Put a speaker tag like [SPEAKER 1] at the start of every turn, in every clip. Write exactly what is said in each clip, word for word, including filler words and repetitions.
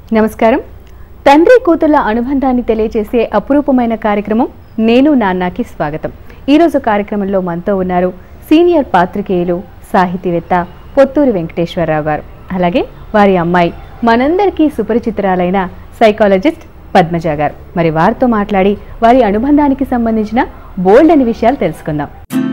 [SPEAKER 1] నమస్కారం. తండ్రి కూతుళ్ల అనుబంధాన్ని తెలియజేసే అపురూపమైన కార్యక్రమం నేను నాన్నకి స్వాగతం. ఈరోజు కార్యక్రమంలో మనతో ఉన్నారు సీనియర్ పాత్రికేయులు, సాహితీవేత్త పొత్తూరి వెంకటేశ్వరరావు గారు. అలాగే వారి అమ్మాయి, మనందరికీ సుపరిచితురాలైన సైకాలజిస్ట్ పద్మజ గారు. మరి వారితో మాట్లాడి వారి అనుబంధానికి సంబంధించిన బోల్డ్ అని విషయాలు తెలుసుకుందాం.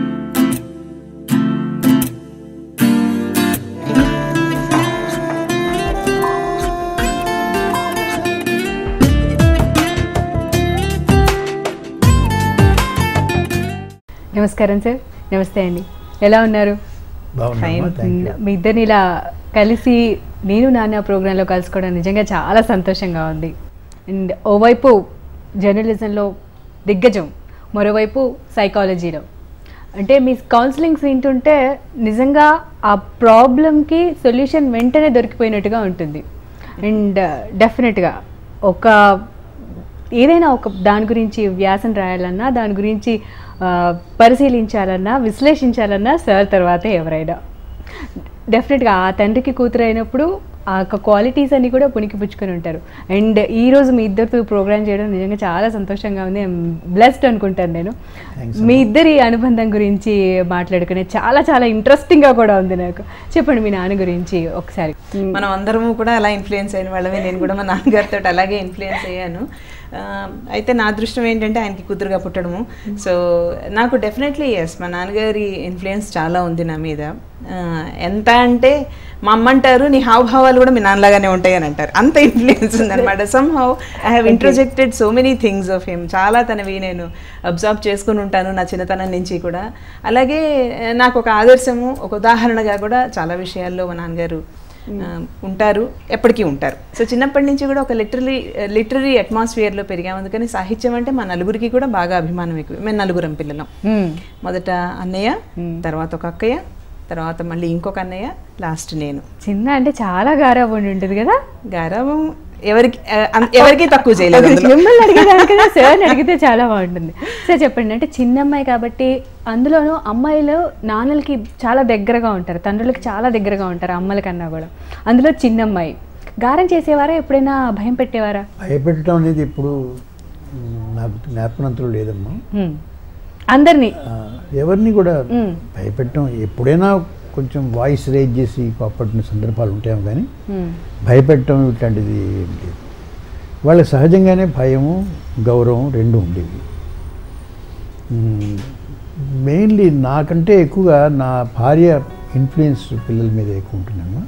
[SPEAKER 1] నమస్కారం సార్. నమస్తే అండి, ఎలా ఉన్నారు? మీ ఇద్దరిని ఇలా కలిసి నేను నాన్న ప్రోగ్రాంలో కలుసుకోవడం నిజంగా చాలా సంతోషంగా ఉంది. అండ్ ఓవైపు జర్నలిజంలో దిగ్గజం, మరోవైపు సైకాలజీలో. అంటే మీ కౌన్సిలింగ్స్ వింటుంటే నిజంగా ఆ ప్రాబ్లంకి సొల్యూషన్ వెంటనే దొరికిపోయినట్టుగా ఉంటుంది. అండ్ డెఫినెట్గా ఒక ఏదైనా ఒక దాని గురించి వ్యాసం రాయాలన్నా, దాని గురించి పరిశీలించాలన్నా, విశ్లేషించాలన్నా సార్ తర్వాతే ఎవరైనా. డెఫినెట్గా ఆ తండ్రికి కూతురు అయినప్పుడు ఆ యొక్క క్వాలిటీస్ అన్నీ కూడా పునికి పుచ్చుకొని ఉంటారు. అండ్ ఈరోజు మీ ఇద్దరితో ప్రోగ్రామ్ చేయడం నిజంగా చాలా సంతోషంగా ఉంది. బ్లెస్డ్ అనుకుంటాను నేను. మీ ఇద్దరి అనుబంధం గురించి మాట్లాడుకునే చాలా చాలా ఇంట్రెస్టింగ్గా కూడా ఉంది నాకు. చెప్పండి మీ నాన్న గురించి ఒకసారి.
[SPEAKER 2] మనం అందరము కూడా అలా ఇన్ఫ్లుయెన్స్ అయిన వాళ్ళమే. నేను కూడా మా నాన్నగారితో అలాగే ఇన్ఫ్లుయెన్స్ అయ్యాను. అయితే నా అదృష్టం ఏంటంటే ఆయనకి కూతురుగా పుట్టడము. సో నాకు డెఫినెట్లీ ఎస్, మా నాన్నగారి ఇన్ఫ్లుయెన్స్ చాలా ఉంది నా మీద. ఎంత అంటే మా అమ్మ అంటారు, నీ హావభావాలు కూడా మీ నాన్నలాగానే ఉంటాయి అని అంటారు. అంత ఇన్ఫ్లుయెన్స్ ఉందన్నమాట. Somehow I have introjected so many things of him. చాలా తనవి నేను అబ్జర్వ్ చేసుకుని ఉంటాను నా చిన్నతనం నుంచి కూడా. అలాగే నాకు ఒక ఆదర్శము, ఒక ఉదాహరణగా కూడా చాలా విషయాల్లో మా నాన్నగారు ఉంటారు, ఎప్పటికీ ఉంటారు. సో చిన్నప్పటి నుంచి కూడా ఒక లిటరరీ లిటరరీ అట్మాస్ఫియర్లో పెరిగాము. అందుకని సాహిత్యం అంటే మా నలుగురికి కూడా బాగా అభిమానం ఎక్కువ. మేము నలుగురం పిల్లలం. మొదట అన్నయ్య, తర్వాత ఒక అక్కయ్య, తర్వాత మళ్ళీ ఇంకొక అన్నయ్య, లాస్ట్ నేను.
[SPEAKER 1] చిన్న అంటే చాలా గారాబం ఉంటుంది కదా.
[SPEAKER 2] గారాబం ఎవరికి ఎవరికి తక్కువ చేయలేదు.
[SPEAKER 1] మిమ్మల్ని అడిగేదానికన్నా సార్ అడిగితే చాలా బాగుంటుంది. సార్ చెప్పండి, అంటే చిన్నమ్మాయి కాబట్టి అందులోనూ అమ్మాయిలు నాన్నలకి చాలా దగ్గరగా ఉంటారు, తండ్రులకి చాలా దగ్గరగా ఉంటారు అమ్మల కన్నా కూడా. అందులో చిన్నమ్మాయి గారం చేసేవారా, ఎప్పుడైనా భయం పెట్టేవారా?
[SPEAKER 3] భయపెట్టడం అనేది ఇప్పుడు నాకు జ్ఞాపకంతో లేదమ్మా.
[SPEAKER 1] అందరినీ
[SPEAKER 3] ఎవరిని కూడా భయపెట్టడం, ఎప్పుడైనా కొంచెం వాయిస్ రేజ్ చేసి కోపడిన సందర్భాలు ఉంటాయేమో కానీ భయపెట్టడం ఇట్లాంటిది ఏం లేదు. వాళ్ళకి సహజంగానే భయము, గౌరవం రెండు ఉండేవి. మెయిన్లీ నాకంటే ఎక్కువగా నా భార్య ఇన్ఫ్లుయెన్స్ పిల్లల మీద ఎక్కువ ఉంటుందమ్మా.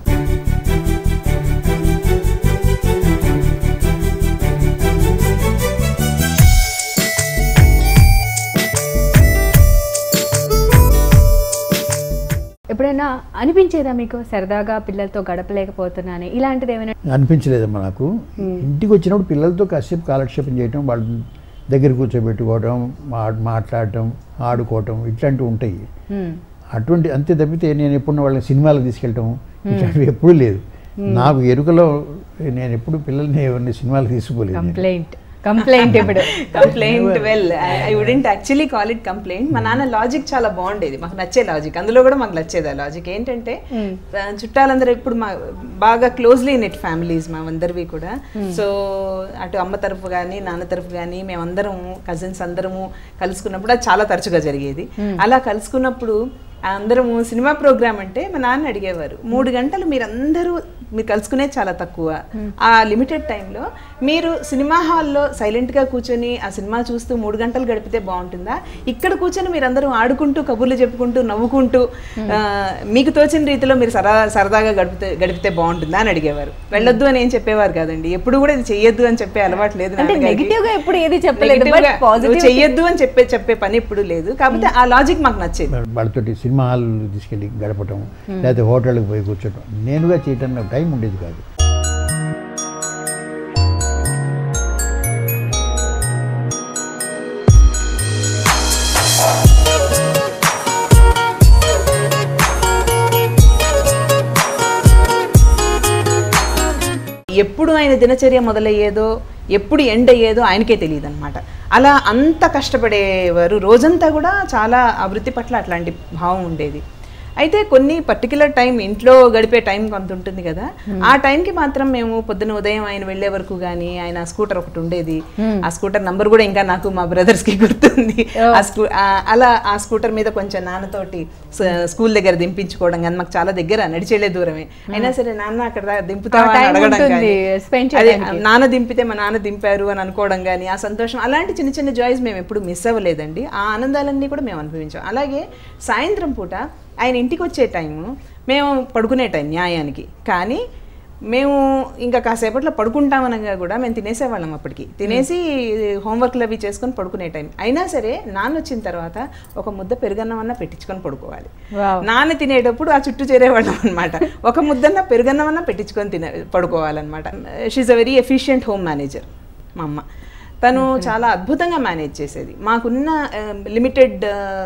[SPEAKER 1] ఎప్పుడైనా అనిపించేదా మీకు సరదాగా పిల్లలతో గడపలేకపోతున్నాను ఇలాంటిది ఏమైనా?
[SPEAKER 3] అనిపించలేదమ్మా నాకు. ఇంటికి వచ్చినప్పుడు పిల్లలతో కాసేపు కాలక్షేపం చేయటం, వాళ్ళ దగ్గర కూర్చోబెట్టుకోవడం, మాట్లాడటం, ఆడుకోవటం ఇట్లాంటివి ఉంటాయి. అటువంటి అంతే తప్పితే నేను ఎప్పుడు వాళ్ళని సినిమాలకు తీసుకెళ్ళటం ఇట్లాంటివి ఎప్పుడూ లేదు. నాకు ఎరుకలో నేను ఎప్పుడు పిల్లల్ని ఎవరిని సినిమాలకు తీసుకోలేదు.
[SPEAKER 1] కంప్లైంట్ కంప్లైంట్ ఇప్పుడు
[SPEAKER 2] complaint well I wouldn't actually call it complaint. మా నాన్న లాజిక్ చాలా బాగుండేది, మాకు నచ్చే లాజిక్. అందులో కూడా మాకు నచ్చేది ఆ లాజిక్. ఏంటంటే చుట్టాలందరూ ఇప్పుడు మా బాగా క్లోజ్లీ నెట్ ఫ్యామిలీస్ మా అందరివి కూడా. సో అటు అమ్మ తరఫు కానీ నాన్న తరఫు కానీ మేమందరము కజిన్స్ అందరము కలుసుకున్నప్పుడు అది చాలా తరచుగా జరిగేది. అలా కలుసుకున్నప్పుడు అందరము సినిమా ప్రోగ్రామ్ అంటే మా నాన్న అడిగేవారు, మూడు గంటలు మీరందరూ మీరు కలుసుకునే చాలా తక్కువ, ఆ లిమిటెడ్ టైంలో మీరు సినిమా హాల్లో సైలెంట్గా కూర్చొని ఆ సినిమా చూస్తూ మూడు గంటలు గడిపితే బాగుంటుందా, ఇక్కడ కూర్చొని మీరు అందరూ ఆడుకుంటూ కబుర్లు చెప్పుకుంటూ నవ్వుకుంటూ మీకు తోచిన రీతిలో మీరు సరదా సరదాగా గడిపితే గడిపితే బాగుంటుందా అని అడిగేవారు. వెళ్ళొద్దు అని ఏం చెప్పేవారు కాదండి, ఎప్పుడు కూడా ఇది చెయ్యొద్దు అని చెప్పే అలవాటు లేదు. చెయ్యొద్దు అని చెప్పే చెప్పే పని ఎప్పుడు లేదు. కాకపోతే ఆ లాజిక్ మాకు నచ్చేది.
[SPEAKER 3] వాళ్ళతోటి సినిమా హాల్ తీసుకెళ్ళి గడపటం, లేకపోతే హోటల్కి పోయి కూర్చోటం నేనుగా చేయటం నాకు టైం ఉండేది కాదు.
[SPEAKER 2] ఎప్పుడు ఆయన దినచర్య మొదలయ్యేదో, ఎప్పుడు ఎండ్ అయ్యేదో ఆయనకే తెలియదు అనమాట. అలా అంత కష్టపడేవారు. రోజంతా కూడా చాలా ఆ వృత్తి పట్ల అట్లాంటి భావం ఉండేది. అయితే కొన్ని పర్టికులర్ టైం ఇంట్లో గడిపే టైం కొంత ఉంటుంది కదా, ఆ టైంకి మాత్రం మేము పొద్దున ఉదయం ఆయన వెళ్లే వరకు కానీ ఆయన స్కూటర్ ఒకటి ఉండేది, ఆ స్కూటర్ నంబర్ కూడా ఇంకా నాకు మా బ్రదర్స్ కి గుర్తుంది. ఆ స్కూ అలా ఆ స్కూటర్ మీద కొంచెం నాన్నతోటి స్కూల్ దగ్గర దింపించుకోవడం కానీ, మాకు చాలా దగ్గర నడిచేళ్లే దూరమే అయినా సరే నాన్న అక్కడ దింపుతావా అని అడగడం కానీ, అదే నాన్న దింపితే మా నాన్న దింపారు అని అనుకోవడం కానీ, ఆ సంతోషం, అలాంటి చిన్న చిన్న జాయ్స్ మేము ఎప్పుడు మిస్ అవ్వలేదండి. ఆ ఆనందాలన్నీ కూడా మేము అనుభవించాం. అలాగే సాయంత్రం పూట ఆయన ఇంటికి వచ్చే టైము మేము పడుకునే టైం న్యాయానికి, కానీ మేము ఇంకా కాసేపట్లో పడుకుంటామనగా కూడా మేము తినేసేవాళ్ళం. అప్పటికి తినేసి హోంవర్క్లు అవి చేసుకొని పడుకునే టైం అయినా సరే నాన్న వచ్చిన తర్వాత ఒక ముద్ద పెరుగన్నం అన్న పెట్టించుకొని పడుకోవాలి. నాన్న తినేటప్పుడు ఆ చుట్టూ చేరేవాళ్ళం అనమాట. ఒక ముద్దన్న పెరుగన్నం అన్న పెట్టించుకొని తినే పడుకోవాలన్నమాట. She a very efficient home manager మా అమ్మ. తను చాలా అద్భుతంగా మేనేజ్ చేసేది. మాకున్న లిమిటెడ్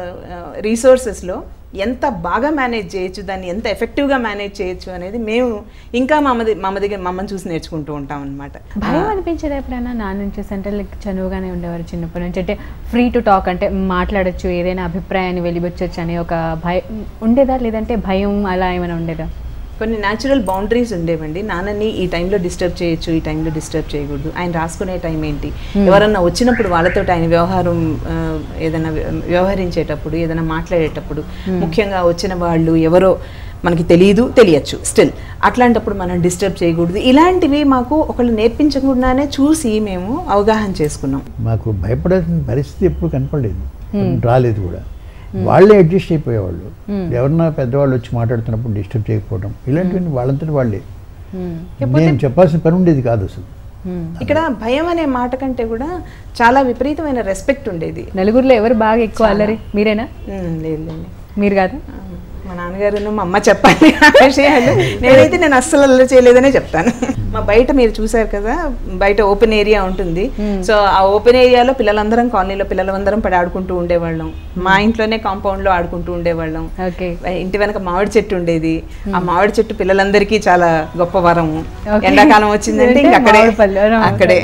[SPEAKER 2] రీసోర్సెస్లో ఎంత బాగా మేనేజ్ చేయొచ్చు, దాన్ని ఎంత ఎఫెక్టివ్గా మేనేజ్ చేయొచ్చు అనేది మేము ఇంకా మా అమ్మ మా అమ్మ దగ్గర మమ్మల్ని చూసి నేర్చుకుంటూ ఉంటాం అనమాట.
[SPEAKER 1] భయం అనిపించేది ఎప్పుడైనా నాన్న నుంచి? అంటే లైక్ చనువుగానే ఉండేవారు చిన్నప్పటి నుంచి, అంటే ఫ్రీ టు టాక్, అంటే మాట్లాడచ్చు, ఏదైనా అభిప్రాయాన్ని వెలిబొచ్చొచ్చు అనే ఒక భయం ఉండేదా, లేదంటే భయం అలా ఏమైనా ఉండేదా?
[SPEAKER 2] కొన్ని న్యాచురల్ బౌండరీస్ ఉండేవండి. నాన్నని ఈ టైంలో డిస్టర్బ్ చేయొచ్చు, ఈ టైంలో డిస్టర్బ్ చేయకూడదు, ఆయన రాసుకునే టైం ఏంటి, ఎవరన్నా వచ్చినప్పుడు వాళ్ళతో ఆయన వ్యవహారం ఏదైనా వ్యవహరించేటప్పుడు, ఏదైనా మాట్లాడేటప్పుడు, ముఖ్యంగా వచ్చిన వాళ్ళు ఎవరో మనకి తెలియదు, తెలియచ్చు స్టిల్, అట్లాంటప్పుడు మనం డిస్టర్బ్ చేయకూడదు. ఇలాంటివి మాకు ఒకళ్ళు నేర్పించకుండానే చూసి మేము అవగాహన చేసుకున్నాం.
[SPEAKER 3] మాకు భయపడాల్సిన పరిస్థితి ఎప్పుడు కనపడలేదు, రాలేదు కూడా. వాళ్ళే అడ్జస్ట్ అయిపోయేవాళ్ళు. ఎవరన్నా పెద్దవాళ్ళు వచ్చి మాట్లాడుతున్నప్పుడు డిస్టర్బ్ చేయకపోవడం, ఇలాంటివన్నీ వాళ్ళంతటి వాళ్ళే. నేను చెప్పాల్సిన పని ఉండేది కాదు అసలు.
[SPEAKER 2] ఇక్కడ భయం అనే మాట కంటే కూడా చాలా విపరీతమైన రెస్పెక్ట్ ఉండేది.
[SPEAKER 1] నలుగురిలో ఎవరు బాగా ఎక్కువ అల్లరి? మీరేనా?
[SPEAKER 2] లేదు,
[SPEAKER 1] మీరు కాదు,
[SPEAKER 2] మా నాన్నగారు మా అమ్మ చెప్పాలి ఆ విషయాలు. నేనైతే నేను అస్సలు అల్లరి చేయలేదనే చెప్తాను. మా బయట మీరు చూసారు కదా, బయట ఓపెన్ ఏరియా ఉంటుంది. సో ఆ ఓపెన్ ఏరియాలో పిల్లలందరం, కాలనీలో పిల్లలందరం పడి ఆడుకుంటూ ఉండేవాళ్ళం. మా ఇంట్లోనే కాంపౌండ్ లో ఆడుకుంటూ ఉండేవాళ్ళం. ఇంటి వెనక మామిడి చెట్టు ఉండేది. ఆ మామిడి చెట్టు పిల్లలందరికీ చాలా గొప్ప వరము. ఎండాకాలం వచ్చిందంటే ఇంక అక్కడే అక్కడే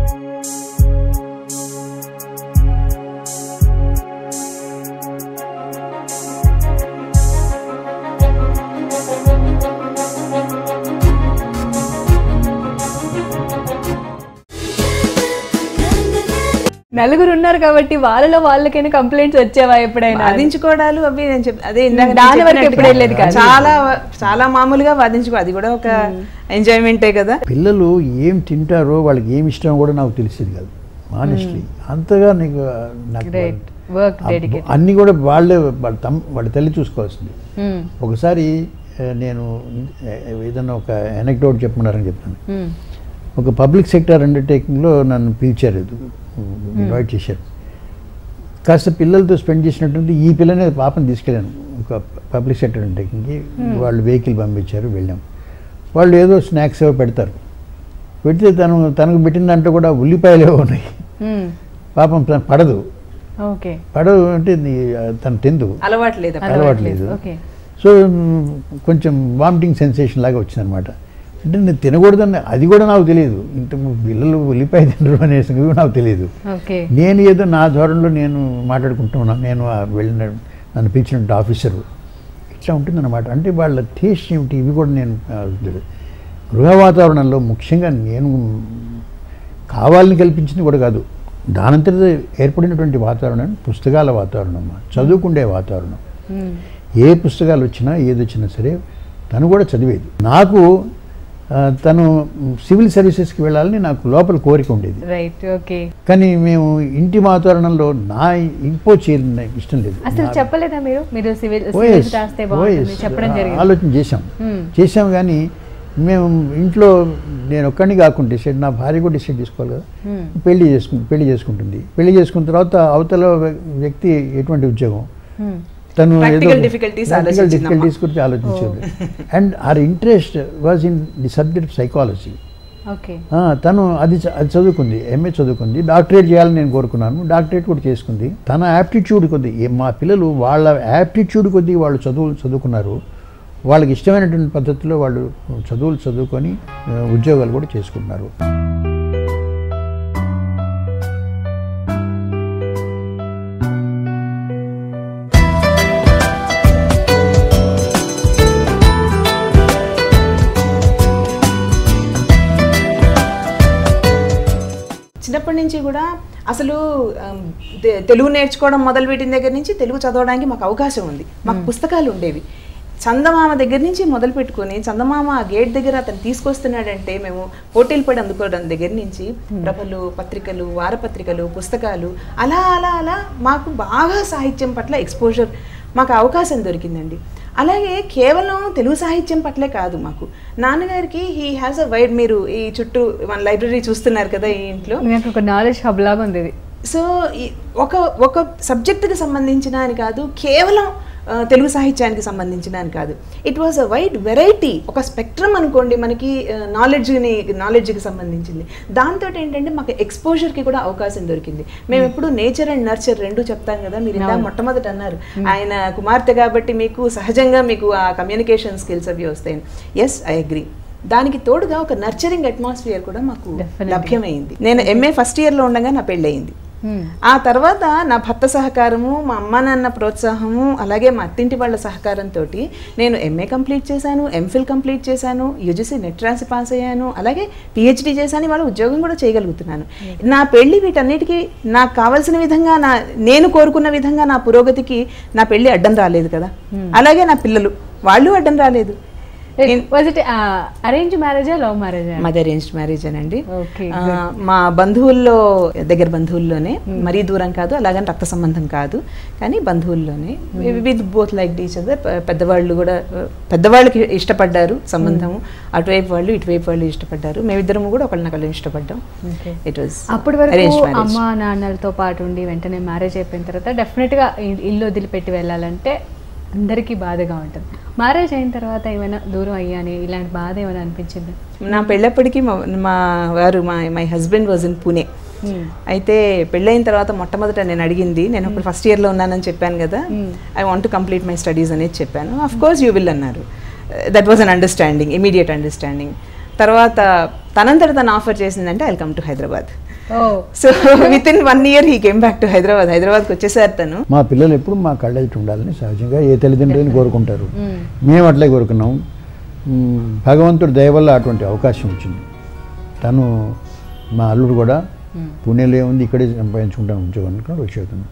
[SPEAKER 1] నలుగురు ఉన్నారు కాబట్టి వాళ్ళలో వాళ్ళకైనా కంప్లైంట్స్ వచ్చేవా ఎప్పుడైనా?
[SPEAKER 2] వాదించుకోవడాలు అవి నేను చెప్ అదే
[SPEAKER 1] దాని వరకు ఎప్పుడు వెళ్ళేది కాదు.
[SPEAKER 2] చాలా చాలా మామూలుగా వాదించుకో, అది కూడా ఒక ఎంజాయ్మెంటే కదా.
[SPEAKER 3] పిల్లలు ఏం తింటారో, వాళ్ళకి ఏమి ఇష్టం కూడా నాకు తెలిసేది కాదు ఆనెస్ట్లీ. అంతగా నీకు అన్ని కూడా వాళ్ళే వాళ్ళ తమ్ వాళ్ళ తల్లి చూసుకోవాల్సింది. ఒకసారి నేను ఏదన్నా ఒక ఎనెక్డోట్ చెప్పమన్నారని చెప్తాను. ఒక పబ్లిక్ సెక్టర్ అండర్టేకింగ్లో నన్ను పిలిచారు, ఇన్వైట్ చేశారు. కాస్త పిల్లలతో స్పెండ్ చేసినటువంటి ఈ పిల్లని పాపని తీసుకెళ్ళాను ఒక పబ్లిక్ సెక్టర్ అండర్టేకింగ్కి. వాళ్ళు వెహికల్ పంపించారు, వెళ్ళాం. వాళ్ళు ఏదో స్నాక్స్ ఏవో పెడతారు. పెడితే తను తనకు పెట్టిన దాంట్లో కూడా ఉల్లిపాయలు ఏవో ఉన్నాయి. పాపం తను పడదు, పడదు అంటే తను తిందు,
[SPEAKER 2] అలవాట్లేదు
[SPEAKER 3] అలవాట్లేదు సో కొంచెం వామిటింగ్ సెన్సేషన్ లాగా వచ్చిందనమాట. అంటే నేను తినకూడదని అది కూడా నాకు తెలియదు. ఇంత పిల్లలు ఉల్లిపాయ తినరు అనే సంగతి నాకు తెలియదు. నేను ఏదో నా ధోరణిలో నేను మాట్లాడుకుంటున్నాను. నేను వెళ్ళిన నన్ను పిలిచిన ఆఫీసరు ఇట్లా ఉంటుందన్నమాట. అంటే వాళ్ళ టేస్ట్ ఏమిటి ఇవి కూడా నేను గృహ వాతావరణంలో ముఖ్యంగా నేను కావాలని కల్పించింది కూడా కాదు, దానంతట ఏర్పడినటువంటి వాతావరణం పుస్తకాల వాతావరణం, చదువుకుండే వాతావరణం. ఏ పుస్తకాలు వచ్చినా ఏది వచ్చినా సరే తను కూడా చదివేది. నాకు తను సివిల్ సర్వీసెస్కి వెళ్ళాలని నాకు లోపల కోరిక ఉండేది. కానీ మేము ఇంటి వాతావరణంలో నా ఇంపోజ్ చేయడం ఇష్టం లేదు. ఆలోచన చేశాం చేశాం కానీ మేము ఇంట్లో నేను ఒక్కడిని కాకుండా డిసైడ్, నా భార్య కూడా డిసైడ్ చేసుకోవాలి కదా. పెళ్లి చేసుకు పెళ్లి చేసుకుంటుంది. పెళ్లి చేసుకున్న తర్వాత అవతల వ్యక్తి ఎటువంటి ఉద్యోగం, తను ఏదో డిఫికల్టీస్ గురించి ఆలోచించేది. And our interest was in the subject psychology. తను అది అది చదువుకుంది, ఎంఏ చదువుకుంది, డాక్టరేట్ చేయాలని నేను కోరుకున్నాను, డాక్టరేట్ కూడా చేసుకుంది. తన యాప్టిట్యూడ్ కొద్దీ మా పిల్లలు వాళ్ళ యాప్టిట్యూడ్ కొద్దీ వాళ్ళు చదువులు చదువుకున్నారు. వాళ్ళకి ఇష్టమైనటువంటి పద్ధతిలో వాళ్ళు చదువులు చదువుకొని ఉద్యోగాలు కూడా చేసుకుంటున్నారు.
[SPEAKER 2] చిన్నప్పటి నుంచి కూడా అసలు తెలుగు నేర్చుకోవడం మొదలుపెట్టిన దగ్గర నుంచి తెలుగు చదవడానికి మాకు అవకాశం ఉంది. మాకు పుస్తకాలు ఉండేవి. చందమామ దగ్గర నుంచి మొదలు పెట్టుకుని చందమామ ఆ గేట్ దగ్గర అతను తీసుకొస్తున్నాడంటే మేము పోటీలు పడి అందుకోవడం దగ్గర నుంచి ప్రభలు, పత్రికలు, వారపత్రికలు, పుస్తకాలు అలా అలా అలా మాకు బాగా సాహిత్యం పట్ల ఎక్స్పోజర్, మాకు అవకాశం దొరికిందండి. అలాగే కేవలం తెలుగు సాహిత్యం పట్లే కాదు, మాకు నాన్నగారికి హీ హ్యాస్ అ వైడ్, మీరు ఈ చుట్టూ మన లైబ్రరీ చూస్తున్నారు కదా ఈ ఇంట్లో,
[SPEAKER 1] ఒక నాలెడ్జ్ హబ్ లాగా ఉంది.
[SPEAKER 2] సో ఒక ఒక సబ్జెక్టుకి సంబంధించిన అని కాదు, కేవలం తెలుగు సాహిత్యానికి సంబంధించిన అని కాదు, it was a wide variety, ఒక స్పెక్ట్రమ్ అనుకోండి మనకి నాలెడ్జ్ని నాలెడ్జ్కి సంబంధించింది. దాంతో ఏంటంటే మాకు ఎక్స్పోజర్కి కూడా అవకాశం దొరికింది. మేము ఎప్పుడు నేచర్ అండ్ నర్చర్ రెండు చెప్తాం కదా, మీరు ఇందా మొట్టమొదటి అన్నారు ఆయన కుమార్తె కాబట్టి మీకు సహజంగా మీకు ఆ కమ్యూనికేషన్ స్కిల్స్ అవి వస్తాయి. Yes, I agree. దానికి తోడుగా ఒక నర్చరింగ్ అట్మాస్ఫియర్ కూడా మాకు లభ్యమైంది. నేను ఎంఏ ఫస్ట్ ఇయర్లో ఉండగా నా పెళ్ళి అయింది. ఆ తర్వాత నా భర్త సహకారము, మా అమ్మ నాన్న ప్రోత్సాహము, అలాగే మా అత్తింటి వాళ్ళ సహకారంతో నేను ఎంఏ కంప్లీట్ చేశాను, ఎంఫిల్ కంప్లీట్ చేశాను, యూజీసీ నెట్ రాసి పాస్ అయ్యాను, అలాగే పిహెచ్డీ చేశాను, వాళ్ళ ఉద్యోగం కూడా చేయగలుగుతున్నాను. నా పెళ్లి వీటన్నిటికీ నాకు కావాల్సిన విధంగా, నా నేను కోరుకున్న విధంగా నా పురోగతికి నా పెళ్లి అడ్డం రాలేదు కదా, అలాగే నా పిల్లలు వాళ్ళు అడ్డం రాలేదు.
[SPEAKER 1] అరేంజ్ మ్యారేజా, లవ్ మ్యారేజా?
[SPEAKER 2] మాది అరేంజ్డ్ మ్యారేజ్ అనండి. మా బంధువుల్లో, దగ్గర బంధువుల్లోనే, మరీ దూరం కాదు, అలాగని రక్త సంబంధం కాదు, కానీ బంధువుల్లోనే, with both like each other. పెద్దవాళ్ళు కూడా, పెద్దవాళ్ళకి ఇష్టపడ్డారు సంబంధము, అటువైపు వాళ్ళు ఇటువైపు వాళ్ళు ఇష్టపడ్డారు, మేమిద్దరము కూడా ఒకళ్ళనొకళ్ళు ఇష్టపడ్డాం. ఇట్ వాజ్
[SPEAKER 1] అప్పటి వరకు అమ్మ నాన్నలతో పాటు ఉండి వెంటనే మ్యారేజ్ అయిపోయిన తర్వాత డెఫినెట్గా ఇల్లు వదిలిపెట్టి వెళ్ళాలంటే అందరికీ బాధగా ఉంటుంది. మ్యారేజ్ అయిన తర్వాత ఏమైనా దూరం అయ్యాని ఇలాంటి బాధ ఏమైనా అనిపించింది?
[SPEAKER 2] నా పెళ్ళప్పటికీ మా వారు, మా my husband was in Pune. అయితే పెళ్ళైన తర్వాత మొట్టమొదట నేను అడిగింది, నేను అప్పుడు ఫస్ట్ ఇయర్లో ఉన్నానని చెప్పాను కదా, I want to complete my studies అనేది చెప్పాను. అఫ్ కోర్స్ యూ విల్ అన్నారు. That was an understanding, immediate understanding. తర్వాత తనంతట తను ఆఫర్ చేసిందంటే I come to Hyderabad. So within one year he came back to Hyderabad. హైదరాబాద్కి వచ్చేసారు తను.
[SPEAKER 3] మా పిల్లలు ఎప్పుడు మా కళ్ళెదుట ఉండాలని సహజంగా ఏ తల్లిదండ్రులని కోరుకుంటారు, మేము అట్లే కోరుకున్నాం. భగవంతుడి దయ వల్ల అటువంటి అవకాశం వచ్చింది. తను మా అల్లుడు కూడా పూణేలో ఉంది, ఇక్కడే సంపాదించుకుంటాను ఉద్యోగం కూడా వచ్చేస్తున్నాను.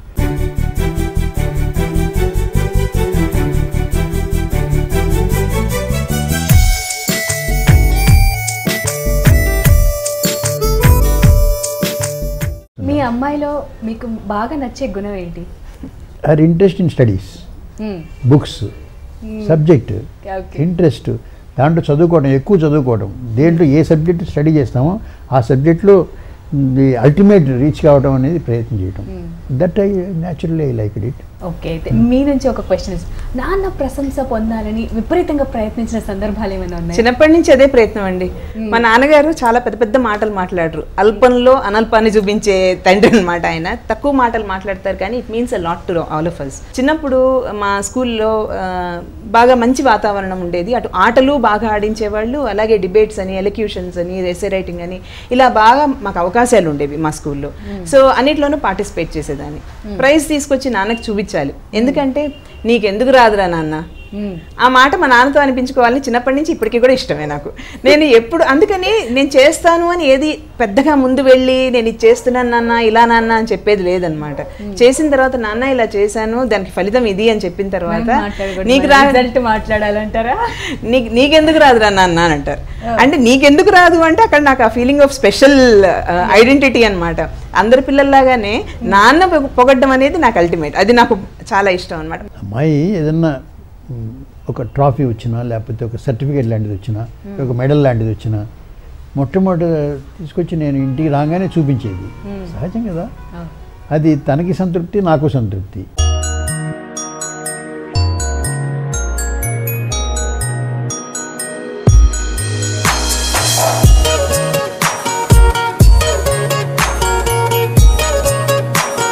[SPEAKER 1] మీ అమ్మాయిలో మీకు బాగా నచ్చే గుణం ఏంటి?
[SPEAKER 3] Her interest in studies, books, subject interest, దాంట్లో చదువుకోవడం, ఎక్కువ చదువుకోవడం. దేంట్లో ఏ సబ్జెక్ట్ స్టడీ చేస్తామో ఆ సబ్జెక్ట్లో ది అల్టిమేట్ రీచ్ కావడం అనేది ప్రయత్నం చేయడం. That I naturally I like it.
[SPEAKER 1] Okay, అయితే మీ నుంచి ఒక క్వశ్చన్, నాన్న ప్రశంస పొందాలని విపరీతంగా ప్రయత్నించిన సందర్భాలు ఏమైనా ఉన్నాయి?
[SPEAKER 2] చిన్నప్పటి నుంచి అదే ప్రయత్నం అండి. మా నాన్నగారు చాలా పెద్ద పెద్ద మాటలు మాట్లాడరు, అల్పంలో అనల్పాన్ని చూపించే తండ్రి అనమాట ఆయన. తక్కువ మాటలు మాట్లాడతారు కానీ it means a lot to all of us. చిన్నప్పుడు మా స్కూల్లో బాగా మంచి వాతావరణం ఉండేది. అటు ఆటలు బాగా ఆడించేవాళ్ళు, అలాగే డిబేట్స్ అని, ఎలక్యూషన్స్ అని, ఎస్సే రైటింగ్ అని, ఇలా బాగా మాకు అవకాశాలు ఉండేవి మా స్కూల్లో. సో అన్నిట్లోనూ పార్టిసిపేట్ చేసేదాన్ని. ప్రైజ్ తీసుకొచ్చి నాన్నకి చూపించాలి, ఎందుకంటే నీకెందుకు రాదురా నాన్న, ఆ మాట మా నాన్నతో అనిపించుకోవాలని చిన్నప్పటి నుంచి ఇప్పటికీ కూడా ఇష్టమే నాకు. నేను ఎప్పుడు అందుకని నేను చేస్తాను అని ఏది పెద్దగా ముందు వెళ్ళి నేను ఇది చేస్తున్నాను నాన్న, ఇలా నాన్న అని చెప్పేది లేదనమాట. చేసిన తర్వాత నాన్న ఇలా చేశాను, దానికి ఫలితం ఇది అని చెప్పిన తర్వాత నీకు రా
[SPEAKER 1] మాట్లాడాలంటారా,
[SPEAKER 2] నీకు నీకెందుకు రాదురా నాన్న అని అంటారు. అంటే నీకెందుకు రాదు అంటే అక్కడ నాకు ఆ ఫీలింగ్ ఆఫ్ స్పెషల్ ఐడెంటిటీ అనమాట. అందరి పిల్లల్లాగానే నాన్న పొగడ్డం అనేది నాకు అల్టిమేట్, అది నాకు చాలా ఇష్టం అనమాట.
[SPEAKER 3] అమ్మాయి ఏదన్నా ఒక ట్రాఫీ వచ్చినా, లేకపోతే ఒక సర్టిఫికేట్ లాంటిది వచ్చినా, ఒక మెడల్ లాంటిది వచ్చినా, మొట్టమొదటి తీసుకొచ్చి నేను ఇంటికి రాగానే చూపించేది. సహజం కదా, అది తనకి సంతృప్తి, నాకు సంతృప్తి.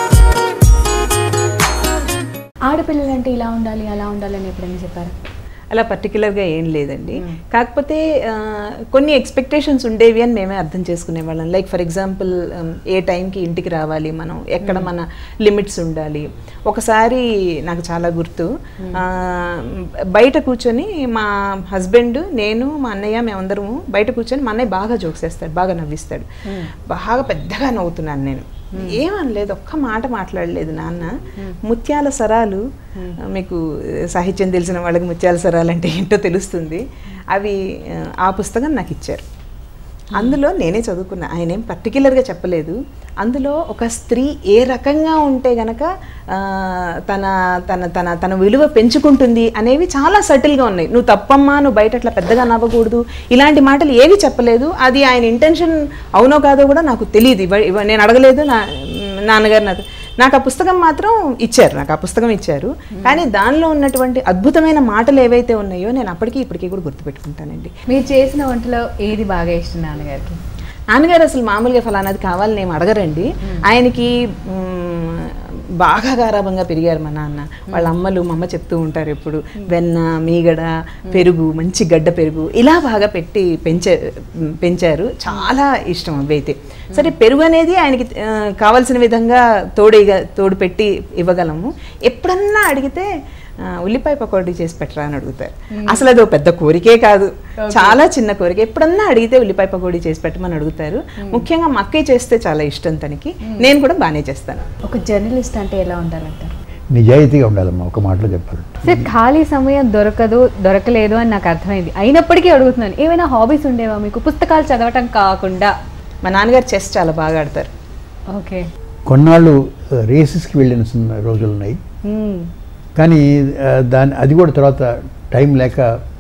[SPEAKER 1] ఆడపిల్లలంటే ఇలా ఉండాలి, అలా ఉండాలి అని ఎప్పుడైనా చెప్పారా?
[SPEAKER 2] అలా పర్టికులర్గా ఏం లేదండి. కాకపోతే కొన్ని ఎక్స్పెక్టేషన్స్ ఉండేవి అని మేమే అర్థం చేసుకునే వాళ్ళం. లైక్ ఫర్ ఎగ్జాంపుల్ ఏ టైంకి ఇంటికి రావాలి, మనం ఎక్కడ మన లిమిట్స్ ఉండాలి. ఒకసారి నాకు చాలా గుర్తు, బయట కూర్చొని మా హస్బెండ్, నేను, మా అన్నయ్య, మేమందరము బయట కూర్చొని మా అన్నయ్య బాగా జోక్స్ వేస్తాడు, బాగా నవ్విస్తాడు. బాగా పెద్దగా నవ్వుతున్నాను నేను. ఏమనలేదు, ఒక్క మాట మాట్లాడలేదు నాన్న. ముత్యాల సరాలు, మీకు సాహిత్యం తెలిసిన వాళ్ళకి ముత్యాల సరాలు అంటే ఏంటో తెలుస్తుంది. అవి ఆ పుస్తకం నాకు ఇచ్చారు. అందులో నేనే చదువుకున్నా, ఆయన ఏం పర్టికులర్గా చెప్పలేదు. అందులో ఒక స్త్రీ ఏ రకంగా ఉంటే గనక తన తన తన తన విలువ పెంచుకుంటుంది అనేవి చాలా సటిల్గా ఉన్నాయి. నువ్వు తప్పమ్మా, నువ్వు బయట అట్లా పెద్దగా నవ్వకూడదు, ఇలాంటి మాటలు ఏవి చెప్పలేదు. అది ఆయన ఇంటెన్షన్ అవునో కాదో కూడా నాకు తెలియదు, నేను అడగలేదు. నా నాన్నగారు నాకు నాకు ఆ పుస్తకం మాత్రం ఇచ్చారు, నాకు ఆ పుస్తకం ఇచ్చారు. కానీ దానిలో ఉన్నటువంటి అద్భుతమైన మాటలు ఏవైతే ఉన్నాయో నేను అప్పటికీ ఇప్పటికీ కూడా గుర్తుపెట్టుకుంటానండి.
[SPEAKER 1] మీరు చేసిన వంటలో ఏది బాగా ఇష్టం నాన్నగారికి?
[SPEAKER 2] నాన్నగారు అసలు మామూలుగా ఫలానాది కావాలని ఏమి అడగరండి. ఆయనకి బాగా గారాభంగా పెరిగారు మా నాన్న. వాళ్ళ అమ్మలు మా అమ్మ చెప్తూ ఉంటారు ఎప్పుడు, వెన్న, మీగడ, పెరుగు, మంచి గడ్డ పెరుగు ఇలా బాగా పెట్టి పెంచే పెంచారు. చాలా ఇష్టం అవి అయితే. సరే, పెరుగు అనేది ఆయనకి కావాల్సిన విధంగా తోడు తోడు పెట్టి ఇవ్వగలము. ఎప్పుడన్నా అడిగితే ఉల్లిపాయ పకోడీ చేసి పెట్టరా అని అడుగుతారు. అసలు అది పెద్ద కోరికే కాదు, చాలా చిన్న కోరిక. ఎప్పుడన్నా అడిగితే ఉల్లిపాయ పకోడీ చేసి పెట్టమని అడుగుతారు. ముఖ్యంగా మా అక్కయ్య చేస్తే చాలా ఇష్టం తనకి. నేను కూడా బాగానే చేస్తాను.
[SPEAKER 1] ఒక జర్నలిస్ట్ అంటే ఎలా ఉండాలంటారు?
[SPEAKER 3] నిజాయితీగా ఉండాలమ్మా, ఒక మాటలో చెప్పాలంటే.
[SPEAKER 1] సార్, ఖాళీ సమయం దొరకదు, దొరకలేదు అని నాకు అర్థమైంది. అయినప్పటికీ అడుగుతున్నాను, ఏమైనా హాబీస్ ఉండేవా మీకు పుస్తకాలు చదవటం కాకుండా?
[SPEAKER 2] మా నాన్నగారు చెస్ చాలా బాగా ఆడతారు.
[SPEAKER 1] ఓకే.
[SPEAKER 3] కొన్నాళ్ళు రేసెస్కి వెళ్ళిన రోజులు ఉన్నాయి, కానీ దాని అది కూడా తర్వాత టైం లేక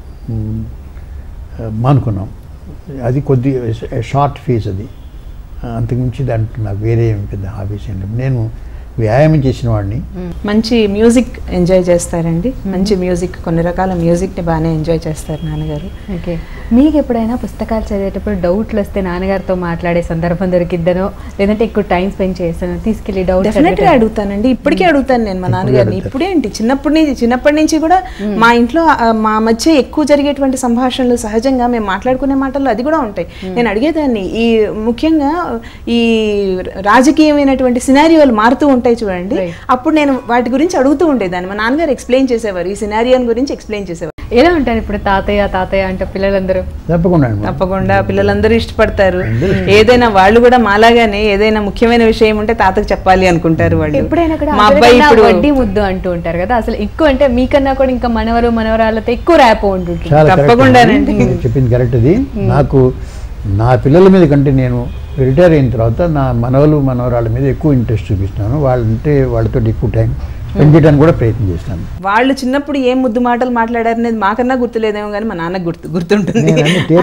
[SPEAKER 3] మానుకున్నాం. అది కొద్ది షార్ట్ ఫేజ్, అది అంతకుమించి దాంట్లో నాకు వేరే ఏమి పెద్ద హాబీస్ ఏం లేదు. నేను వ్యాయామం చేసిన వాడిని.
[SPEAKER 2] మంచి మ్యూజిక్ ఎంజాయ్ చేస్తారండి, మంచి మ్యూజిక్, కొన్ని రకాల మ్యూజిక్ని బాగానే ఎంజాయ్ చేస్తారు నాన్నగారు.
[SPEAKER 1] ఓకే. మీకు ఎప్పుడైనా పుస్తకాలు చదివేటప్పుడు డౌట్లు వస్తే నాన్నగారితో మాట్లాడే సందర్భం దొరికిద్దనో, లేదంటే ఎక్కువ టైం స్పెండ్ చేస్తానో, తీసుకెళ్ళి డౌట్
[SPEAKER 2] డెఫినెట్గా అడుగుతానండి. ఇప్పటికీ అడుగుతాను నేను మా నాన్నగారిని. ఇప్పుడేంటి, చిన్నప్పటి నుంచి చిన్నప్పటి నుంచి కూడా మా ఇంట్లో మా మధ్య ఎక్కువ జరిగేటువంటి సంభాషణలు సహజంగా మేము మాట్లాడుకునే మాటల్లో అది కూడా ఉంటాయి. నేను అడిగేదాన్ని, ఈ ముఖ్యంగా ఈ రాజకీయమైనటువంటి సినారియోలు మారుతూ ఉంటాయి చూడండి, అప్పుడు నేను వాటి గురించి అడుగుతూ ఉండేదాన్ని. మా నాన్నగారు ఎక్స్ప్లెయిన్ చేసేవారు, ఈ సినారియోన్ గురించి ఎక్స్ప్లెయిన్ చేసేవారు.
[SPEAKER 1] ఎలా ఉంటారు ఇప్పుడు తాతయ్య తాతయ్య అంటే పిల్లలందరూ?
[SPEAKER 3] తప్పకుండా
[SPEAKER 2] తప్పకుండా పిల్లలందరూ ఇష్టపడతారు. ఏదైనా వాళ్ళు కూడా మాలాగానే ఏదైనా ముఖ్యమైన విషయం ఉంటే తాతకు చెప్పాలి అనుకుంటారు వాళ్ళు.
[SPEAKER 1] ఎప్పుడైనా కూడా
[SPEAKER 2] మా అబ్బాయి ఇప్పుడు
[SPEAKER 1] వడ్డీ ముద్దు అంటూ ఉంటారు కదా, అసలు ఎక్కువ అంటే మీకన్నా కూడా ఇంకా మనవరు మనవరాలతో ఎక్కువ ర్యాప్ ఉంటుంటుంది.
[SPEAKER 2] తప్పకుండానండి,
[SPEAKER 3] చెప్పింది కరెక్ట్. అది నాకు నా పిల్లల మీద కంటే నేను రిటైర్ అయిన తర్వాత నా మనవలు మనవరాళ్ళ మీద ఎక్కువ ఇంట్రెస్ట్ చూపిస్తున్నాను. వాళ్ళంటే వాళ్ళతో ఎక్కువ టైం స్పెండ్ చేయడానికి కూడా ప్రయత్నం చేస్తాను.
[SPEAKER 2] వాళ్ళు చిన్నప్పుడు ఏం ముద్దు మాటలు మాట్లాడారనేది మాకన్నా గుర్తులేదేమో కానీ మా నాన్నకు గుర్తు గుర్తుంటుంది.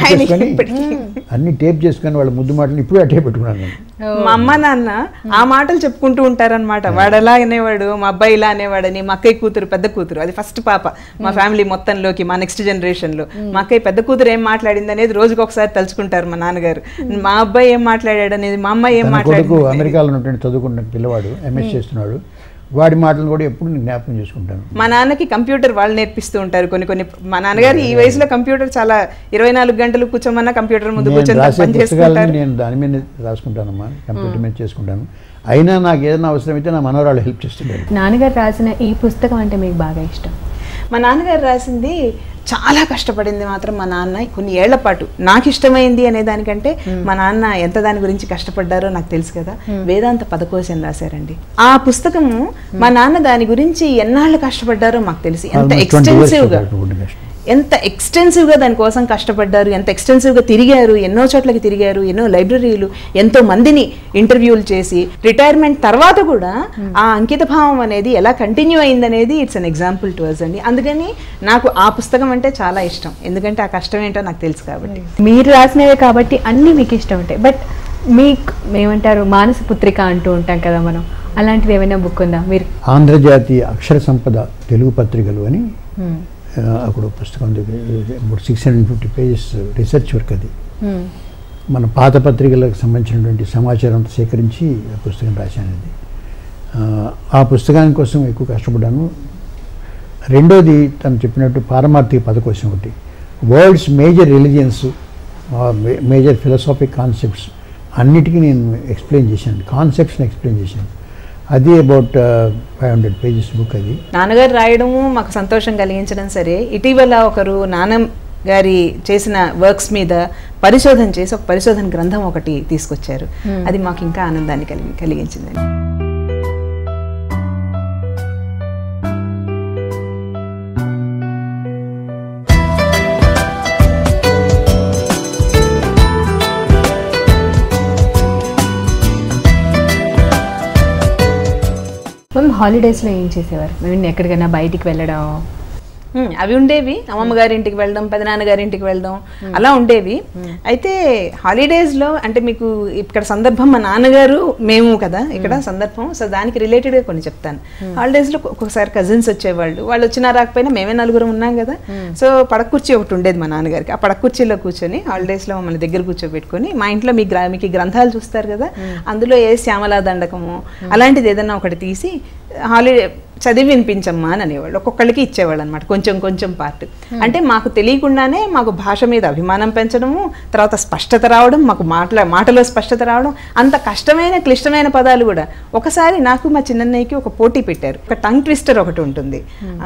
[SPEAKER 3] అన్ని టేప్ చేసుకొని వాళ్ళ ముద్దు మాటలు ఇప్పుడు అట్టే పెట్టుకున్నాను.
[SPEAKER 2] మా అమ్మ నాన్న ఆ మాటలు చెప్పుకుంటూ ఉంటారనమాట. వాడు ఎలా అనేవాడు, మా అబ్బాయి ఇలా అనేవాడని. మా అక్కయ్య కూతురు, పెద్ద కూతురు, అది ఫస్ట్ పాప మా ఫ్యామిలీ మొత్తంలోకి, మా నెక్స్ట్ జనరేషన్ లో. మా అక్కయ్య పెద్ద కూతురు ఏం మాట్లాడింది అనేది రోజుకి ఒకసారి తలుచుకుంటారు మా నాన్నగారు. మా అబ్బాయి ఏం మాట్లాడాడు అనేది, మా అమ్మాయి ఏం మాట్లాడాడు.
[SPEAKER 3] అమెరికాలో ఉన్నటువంటి చదువుకున్న పిల్లవాడు ఎంఎస్ చేస్తున్నాడు, వాడి మాటలు కూడా ఎప్పుడు నేను జ్ఞాపకం చేసుకుంటాను.
[SPEAKER 2] మా నాన్నకి కంప్యూటర్ వాళ్ళు నేర్పిస్తూ ఉంటారు కొన్ని కొన్ని. మా నాన్నగారు ఈ వయసులో కంప్యూటర్ చాలా ఇరవై నాలుగు గంటలు కూర్చోమన్నా కంప్యూటర్ ముందు కూర్చొని
[SPEAKER 3] నేను దాని మీద రాసుకుంటానమ్మా, కంప్యూటర్ మీద చేసుకుంటాను. అయినా నాకు ఏదైనా అవసరం అయితే నా మనవరాళ్ళు హెల్ప్ చేస్తుంటారు.
[SPEAKER 1] నాన్నగారు రాసిన ఈ పుస్తకం అంటే మీకు బాగా ఇష్టం?
[SPEAKER 2] మా నాన్నగారు రాసింది చాలా కష్టపడింది మాత్రం మా నాన్న కొన్ని ఏళ్ల పాటు. నాకు ఇష్టమైంది అనే దానికంటే మా నాన్న ఎంత దాని గురించి కష్టపడ్డారో నాకు తెలుసు కదా. వేదాంత పదకోశం రాశారండి. ఆ పుస్తకము మా నాన్న దాని గురించి ఎన్నాళ్ళు కష్టపడ్డారో మాకు తెలిసి, ఎంత ఎక్స్టెన్సివ్గా ఎంత ఎక్స్టెన్సివ్గా దానికోసం కష్టపడ్డారు, ఎంత ఎక్స్టెన్సివ్గా తిరిగారు, ఎన్నో చోట్లకి తిరిగారు, ఎన్నో లైబ్రరీలు, ఎంతో మందిని ఇంటర్వ్యూలు చేసి రిటైర్మెంట్ తర్వాత కూడా ఆ అంకిత భావం అనేది ఎలా కంటిన్యూ అయిందనేది it's an example to us అండి. అందుకని నాకు ఆ పుస్తకం అంటే చాలా ఇష్టం, ఎందుకంటే ఆ కష్టం ఏంటో నాకు తెలుసు కాబట్టి.
[SPEAKER 1] మీరు రాసినవే కాబట్టి అన్నీ మీకు ఇష్టం ఉంటాయి. బట్ మీకు ఏమంటారు, మానస పుత్రిక అంటూ ఉంటాం కదా మనం, అలాంటిది ఏమైనా బుక్ ఉందా మీరు?
[SPEAKER 3] ఆంధ్రజాతీయ అక్షర సంపద తెలుగు పత్రికలు అని అక్కడ పుస్తకం ఇప్పుడు six hundred fifty pages research work. అది మన పాత పత్రికలకు సంబంధించినటువంటి సమాచారం సేకరించి ఆ పుస్తకం రాశాను. అది ఆ పుస్తకాని కోసం ఎక్కువ కష్టపడ్డాను. రెండోది తను చెప్పినట్టు పారమార్థిక పదకోశం ఒకటి, world's major religions, major philosophic concepts అన్నిటికీ నేను ఎక్స్ప్లెయిన్ చేశాను, కాన్సెప్ట్స్ని ఎక్స్ప్లెయిన్ చేశాను. అది about five hundred pages book. అది
[SPEAKER 2] నాన్నగారు రాయడము మాకు సంతోషం కలిగించడం సరే, ఇటీవల ఒకరు నాన్న గారి చేసిన వర్క్స్ మీద పరిశోధన చేసి ఒక పరిశోధన గ్రంథం ఒకటి తీసుకొచ్చారు. అది మాకు ఇంకా ఆనందాన్ని కలిగి కలిగించిందండి.
[SPEAKER 1] మేము హాలిడేస్లో ఏం చేసేవారు? మేము ఎక్కడికైనా బయటికి వెళ్ళడం
[SPEAKER 2] అవి ఉండేవి. అమ్మమ్మ గారింటికి వెళ్ళడం, పెదనాన్న గారింటికి వెళ్ళడం అలా ఉండేవి. అయితే హాలిడేస్లో అంటే మీకు ఇక్కడ సందర్భం మా నాన్నగారు మేము కదా ఇక్కడ సందర్భం, సో దానికి రిలేటెడ్గా కొన్ని చెప్తాను. హాలిడేస్లో ఒక్కొక్కసారి కజిన్స్ వచ్చేవాళ్ళు, వాళ్ళు వచ్చినా రాకపోయినా మేమే నలుగురం ఉన్నాం కదా. సో పడకుర్చీ ఒకటి ఉండేది మా నాన్నగారికి. ఆ పడకుర్చీలో కూర్చొని హాలిడేస్లో మమ్మల్ని దగ్గర కూర్చోబెట్టుకొని, మా ఇంట్లో మీ గ్రా మీకు గ్రంథాలు చూస్తారు కదా, అందులో ఏ శ్యామలా దండకము అలాంటిది ఏదన్నా ఒకటి తీసి హాలిడే చదివి వినిపించమ్మా అని అనేవాళ్ళు. ఒక్కొక్కళ్ళకి ఇచ్చేవాళ్ళు అనమాట, కొంచెం కొంచెం పార్ట్. అంటే మాకు తెలియకుండానే మాకు భాష మీద అభిమానం పెంచడము, తర్వాత స్పష్టత రావడం, మాకు మాటల మాటలో స్పష్టత రావడం. అంత కష్టమైన క్లిష్టమైన పదాలు కూడా. ఒకసారి నాకు మా చిన్నన్నయ్యకి ఒక పోటీ పెట్టారు. ఒక టంగ్ ట్విస్టర్ ఒకటి ఉంటుంది,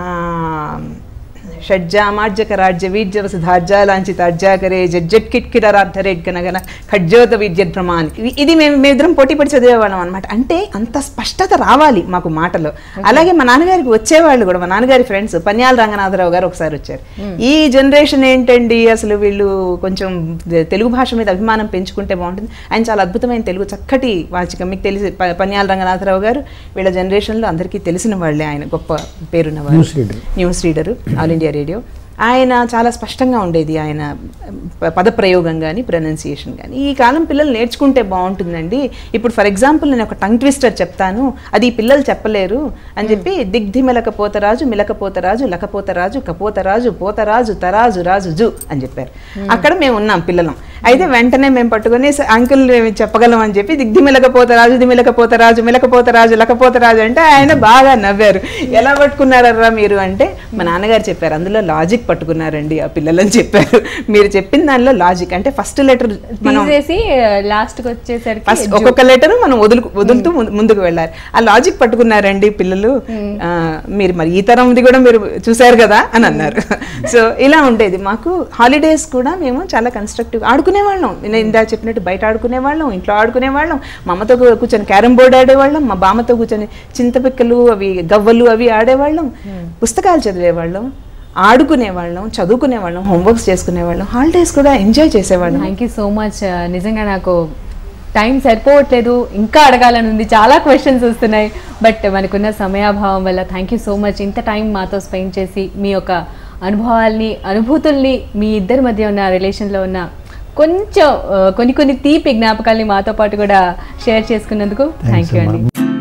[SPEAKER 2] షడ్జామార్జక రాజ్య వీర్య వసుధార్జా లాంచి తార్జాకరే జడ్జెట్ కిట్కిరార్థరేట్ గనగన ఖడ్జోత విద్యత్ ప్రమాణి. ఇది మేము మేమిద్దరం పోటీ పడి చదివేవాళ్ళం అనమాట. అంటే అంత స్పష్టత రావాలి మాకు మాటలో. అలాగే మా నాన్నగారికి వచ్చేవాళ్ళు కూడా, మా నాన్నగారి ఫ్రెండ్స్ పన్యాల రంగనాథరావు గారు ఒకసారి వచ్చారు. ఈ జనరేషన్ ఏంటండి అసలు, వీళ్ళు కొంచెం తెలుగు భాష మీద అభిమానం పెంచుకుంటే బాగుంటుంది. ఆయన చాలా అద్భుతమైన తెలుగు చక్కటి వాచిక, మీకు తెలిసి పన్యాల రంగనాథరావు గారు వీళ్ళ జనరేషన్లో అందరికీ తెలిసిన వాళ్ళే. ఆయన గొప్ప పేరున్నవారు, news reader, All India Radio. ఆయన చాలా స్పష్టంగా ఉండేది ఆయన పదప్రయోగం కానీ ప్రొనౌన్సియేషన్ కానీ. ఈ కాలం పిల్లలు నేర్చుకుంటే బాగుంటుందండి. ఇప్పుడు ఫర్ ఎగ్జాంపుల్ నేను ఒక టంగ్ ట్విస్టర్ చెప్తాను, అది ఈ పిల్లలు చెప్పలేరు అని చెప్పి, దిగ్ధి మెలకపోతరాజు మిలకపోతరాజు లకపోతరాజు కపోతరాజు పోతరాజు తరాజు రాజు జు అని చెప్పారు. అక్కడ మేము ఉన్నాం పిల్లలం. అయితే వెంటనే మేము పట్టుకొని అంకుల్ చెప్పగలం అని చెప్పి, దిగ్ధి మెలకపోతరాజు ది మిలకపోతరాజు మిలకపోతరాజు లకపోతరాజు అంటే ఆయన బాగా నవ్వారు. ఎలా పట్టుకున్నారా మీరు అంటే, మా నాన్నగారు చెప్పారు, అందులో లాజిక్ పట్టుకున్నారండి ఆ పిల్లలని చెప్పారు. మీరు చెప్పిన దానిలో లాజిక్ అంటే ఫస్ట్ లెటర్ మనం
[SPEAKER 1] లాస్ట్ వచ్చేసరికి
[SPEAKER 2] ఒక్కొక్క లెటర్ మనం వదులు వదులుతూ ముందుకు వెళ్ళాలి. ఆ లాజిక్ పట్టుకున్నారండి పిల్లలు. మీరు మరి ఈ తరంది కూడా మీరు చూసారు కదా అని అన్నారు. సో ఇలా ఉండేది మాకు. హాలిడేస్ కూడా మేము చాలా కన్స్ట్రక్టివ్ ఆడుకునేవాళ్ళం. నేను ఇందా చెప్పినట్టు బయట ఆడుకునేవాళ్ళం, ఇంట్లో ఆడుకునేవాళ్ళం. మా అమ్మతో కూర్చొని క్యారమ్ బోర్డు ఆడేవాళ్ళం, మా బామ్మతో కూర్చొని చింతపిక్కలు అవి గవ్వలు అవి ఆడేవాళ్ళం, పుస్తకాలు చదివేవాళ్ళం, ఆడుకునేవాళ్ళం, చదువుకునేవాళ్ళం, హోంవర్క్స్ చేసుకునేవాళ్ళం, హాలిడేస్ కూడా ఎంజాయ్ చేసేవాళ్ళం.
[SPEAKER 1] Thank you so much. నిజంగా నాకు టైం సరిపోవట్లేదు, ఇంకా అడగాలని ఉంది, చాలా క్వశ్చన్స్ వస్తున్నాయి. బట్ మనకున్న సమయాభావం వల్ల థ్యాంక్ యూ సో మచ్. ఇంత టైం మాతో స్పెండ్ చేసి మీ యొక్క అనుభవాల్ని, అనుభూతుల్ని, మీ ఇద్దరి మధ్య ఉన్న రిలేషన్లో ఉన్న కొంచెం కొన్ని కొన్ని తీపి జ్ఞాపకాల్ని మాతో పాటు కూడా షేర్ చేసుకున్నందుకు థ్యాంక్ యూ అండి.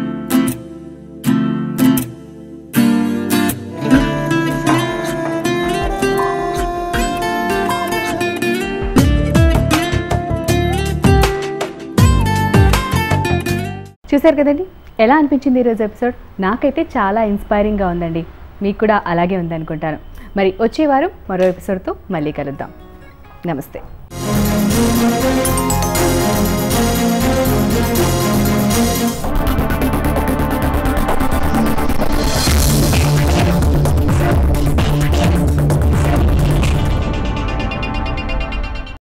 [SPEAKER 1] చూసారు కదండి, ఎలా అనిపించింది ఈరోజు ఎపిసోడ్? నాకైతే చాలా ఇన్స్పైరింగ్గా ఉందండి. మీకు కూడా అలాగే ఉందనుకుంటాను. మరి వచ్చే వారం మరో ఎపిసోడ్తో మళ్ళీ కలుద్దాం. నమస్తే.